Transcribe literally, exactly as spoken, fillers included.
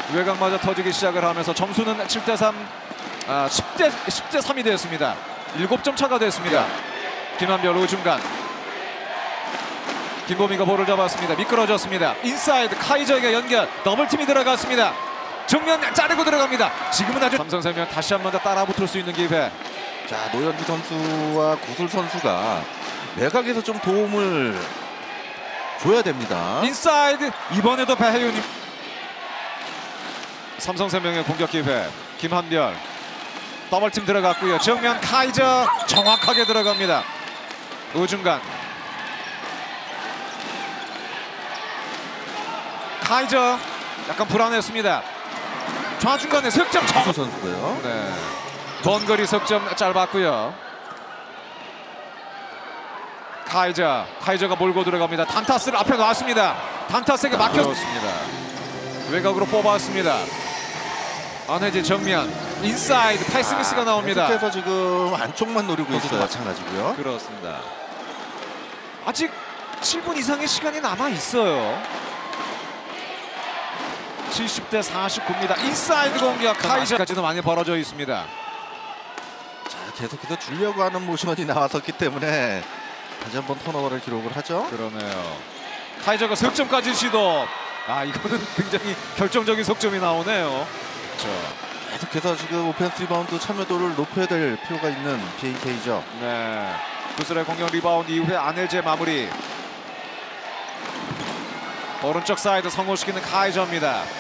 외곽마저 터지기 시작을 하면서 점수는 칠 대 삼, 아, 십 대 삼이 되었습니다. 일곱 점 차가 됐습니다. 김한별 우중간. 김보미가 볼을 잡았습니다. 미끄러졌습니다. 인사이드 카이저에게 연결. 더블팀이 들어갔습니다. 정면 자르고 들어갑니다. 지금은 아주 삼성생명 다시 한 번 더 따라붙을 수 있는 기회. 자, 노현주 선수와 구슬 선수가 외곽에서 좀 도움을 줘야 됩니다. 인사이드 이번에도 배혜윤이. 삼성생명의 공격 기회. 김한별 더블팀 들어갔고요. 정면 카이저 정확하게 들어갑니다. 우중간 카이저 약간 불안했습니다. 좌중간에 석점 구슬 선수고요. 네. 먼 거리 석점 짧았고요. 카이저 카이저가 몰고 들어갑니다. 단타스를 앞에 놨습니다. 단타스에게 막혔습니다. 외곽으로 뽑았습니다. 안혜지 정면 인사이드 패스 미스가 나옵니다. 계속해서 지금 안쪽만 노리고 있어요. 마찬가지고요. 그렇습니다. 아직 칠 분 이상의 시간이 남아 있어요. 칠십 대 사십구입니다. 인사이드 공격 카이저까지도 많이 벌어져 있습니다. 자, 계속해서 주려고 하는 모션이 나왔었기 때문에 다시 한번 턴오버를 기록을 하죠. 그러네요. 카이저가 석점까지 시도. 아, 이거는 굉장히 결정적인 석점이 나오네요. 그렇죠. 계속해서 지금 오펜스 리바운드 참여도를 높여야 될 필요가 있는 비에이케이죠. 네. 구슬의 공격 리바운드 이후에 안혜재 마무리. 오른쪽 사이드 성공시키는 카이저입니다.